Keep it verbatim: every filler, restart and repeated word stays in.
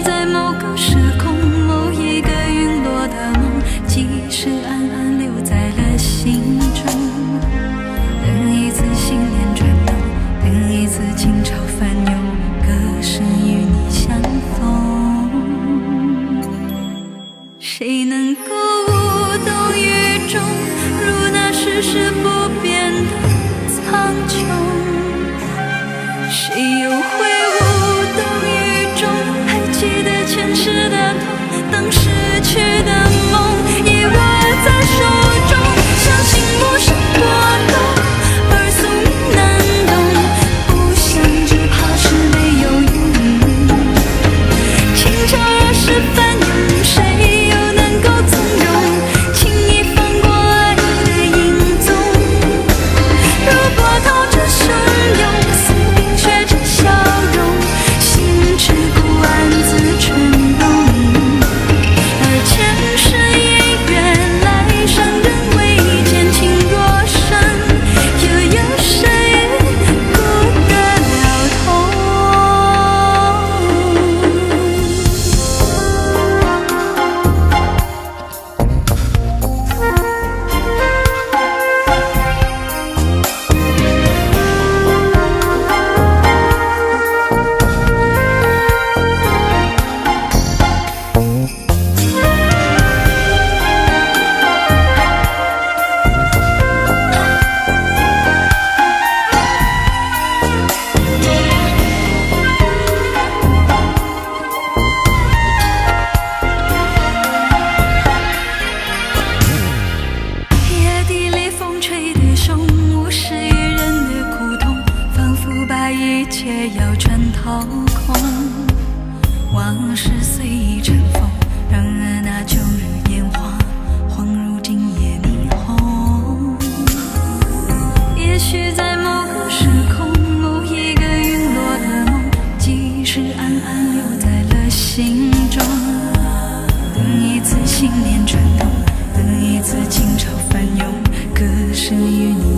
在某个时空，某一个陨落的梦，即使暗暗留在了心中。等一次信念转动，等一次情潮翻涌，歌声与你相逢。谁能够无动于衷，如那世事不变的苍穹？谁又会无动于衷？还记得前世的痛，当失去的梦也握在手中，相信陌生波动，而宿命难懂，不想只怕是没有用。情潮若是翻涌，谁又能够从容轻易放过爱的影踪？如波涛着汹涌，似冰雪着笑容，心之苦暗自沉动。而前世姻缘，来生仍未见，情若深，又有谁顾得了头？夜地里风吹的凶，无视于人的苦痛，仿佛把一切要全掏空。往事随意尘封，让那旧日烟花晃入今夜霓虹。也许在某个时空，某一个陨落的梦，即使暗暗留在了心中。等一次信念转动，等一次情潮翻涌，歌声与你